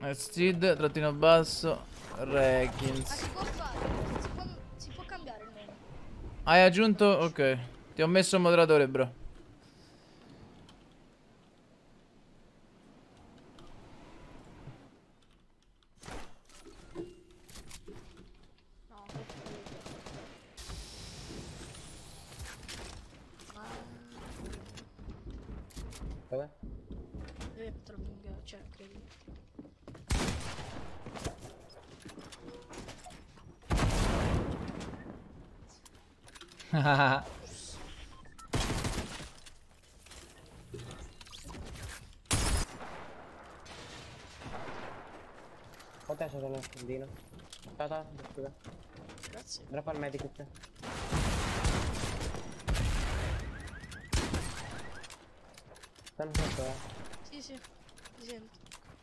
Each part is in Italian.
Steed, trattino basso, Rekins. Ma si può fare, si può cambiare il nome. Hai aggiunto? Ok. Ti ho messo il moderatore, bro. No, Dov'è? te lo pingo, cioè, credi. Quanto è stato il nascondino? Tata, scusa. Grazie. Droppa il medikit. Stanno sotto, Sì, sì, ti sento.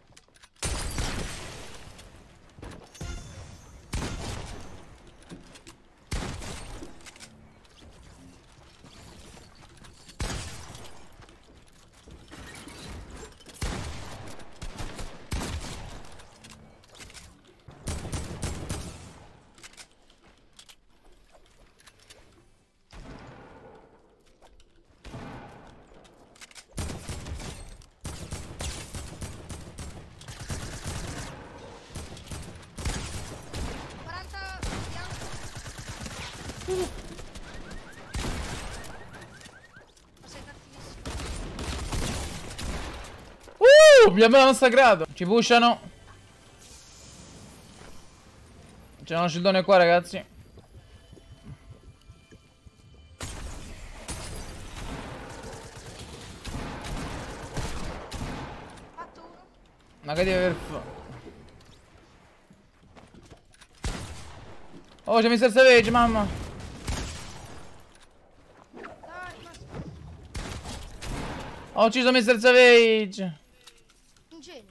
Mi abbiamo massacrato. Ci pushano. C'è uno scildone qua, ragazzi. Fatto uno. Ma che deve aver Oh, c'è Mr. Savage, mamma. Dai, ma... Ho ucciso Mr. Savage. Un genio.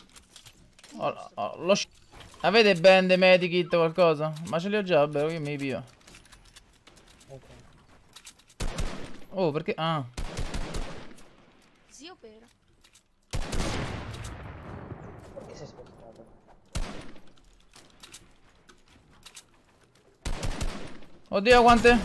Avete band, medikit, qualcosa? Ma ce li ho già, vabbè, io mi pio. Ok. Oh, perché? Ah. Zio Pera. Perché sei spostato? Oddio, quante?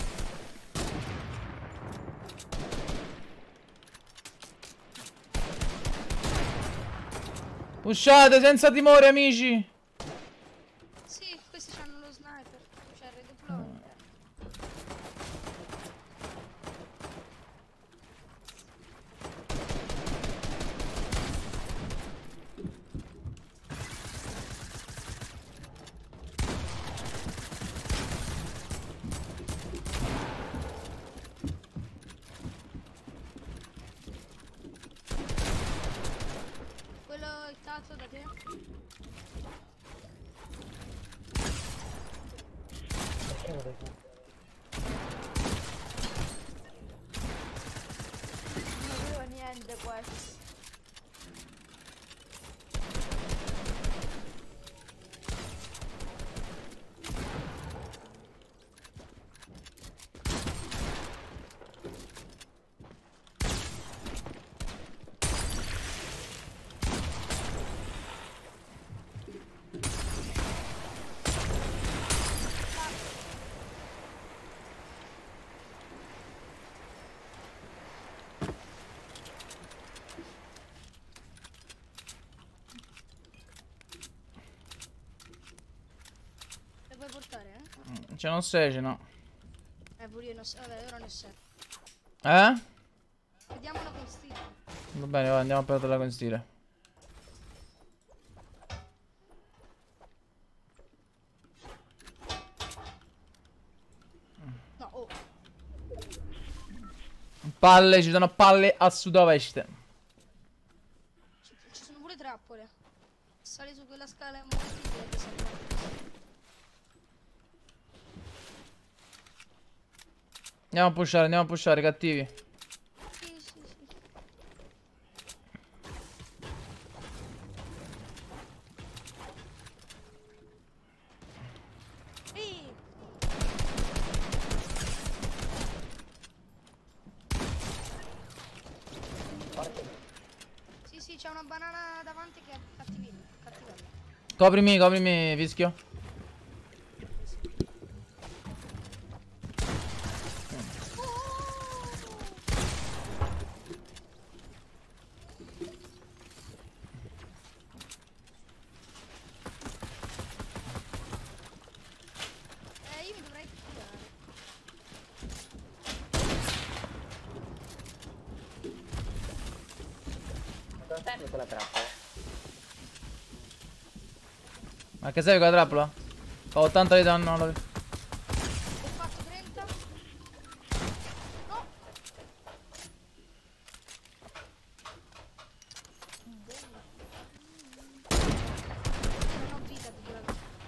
Pushate senza timore, amici. Sì, questi hanno lo sniper. Cioè, il redeploy. Quello hittato da te? Perché lo devi fare? Non avevo niente questo. Le puoi portare, eh? Ce n'ho 6, ce n'ho. Pure io ne ho... Vabbè, ora ne ho 7. Eh? Vediamola con stile. Va bene, va, andiamo a prenderla con stile. No, oh. Palle, ci sono palle a sud-ovest. Ci sono pure trappole. Sali su quella scala e muoviti e salve. Andiamo a pushare, cattivi. Sì, sì, sì. Ehi! Sì, sì, c'è una banana davanti che è cattivella. Coprimi, fischio. Io mi dovrei curare. Non serve quella trappola. Ma che serve quella trappola? Fa 80 di danno. Ho fatto 30. No. Non ho vita di quella.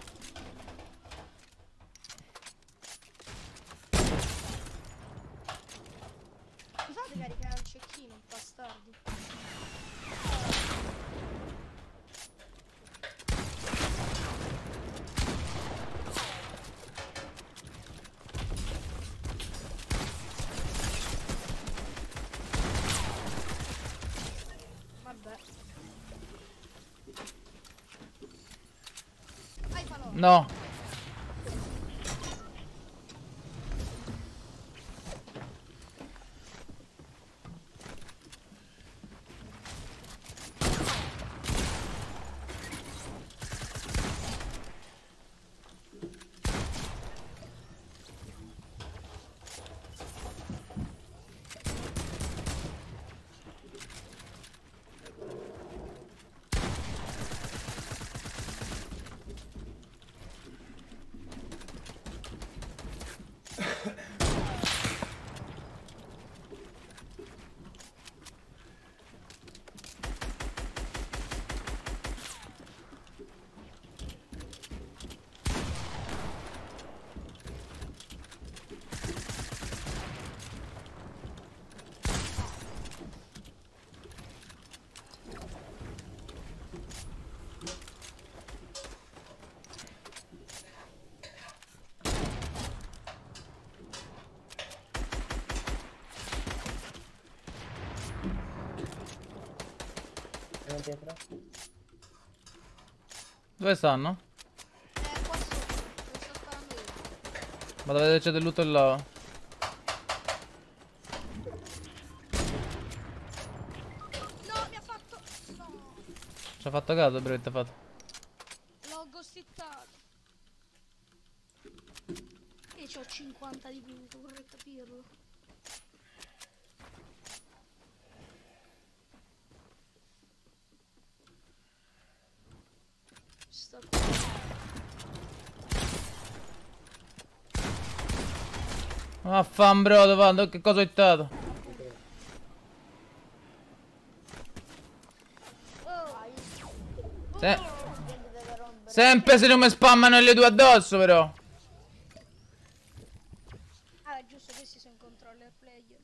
Mi fate caricare il cecchino, bastardi. Vabbè. Hai falò. No. Sono dietro. Dove stanno? Qua sotto. Lo sto sparando io. Vado a vedere se c'è del lutto là. No, mi ha fatto. No. Ci ha fatto caso, brevetta fatto. L'ho ghostittato. E c'ho 50 di più, vorrei capirlo. Sto qua. Vaffanbrodo, vado, che cosa ho hittato? Se- Sempre se non mi spammano le due addosso, però. Ah, giusto, questi sono controller player.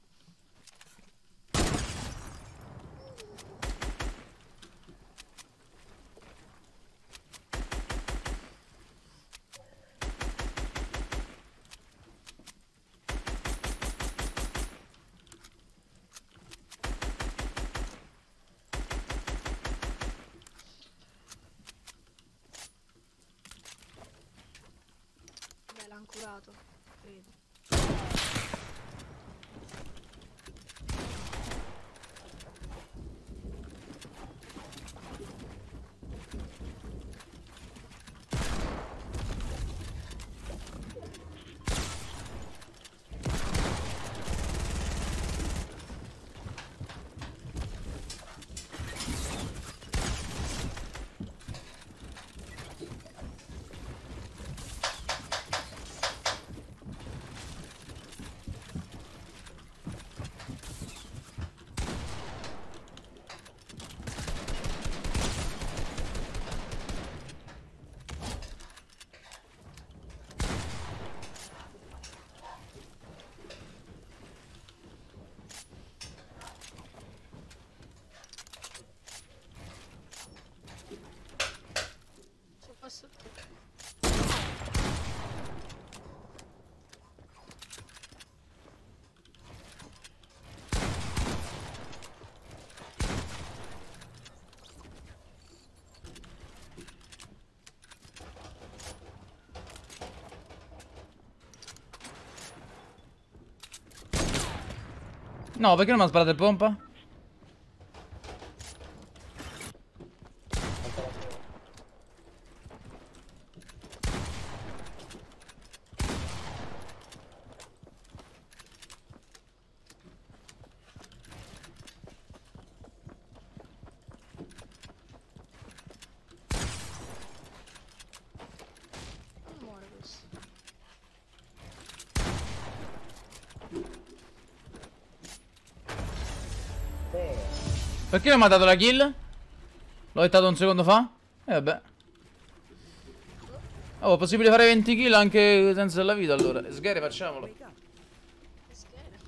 Beh, l'hanno curato, credo. No, perché non mi ha sparato il pompa? Non muore questo. Perché non mi ha dato la kill? L'ho hittato un secondo fa? E vabbè. Oh, è possibile fare 20 kill anche senza la vita allora. Sghere facciamolo. Che scheda.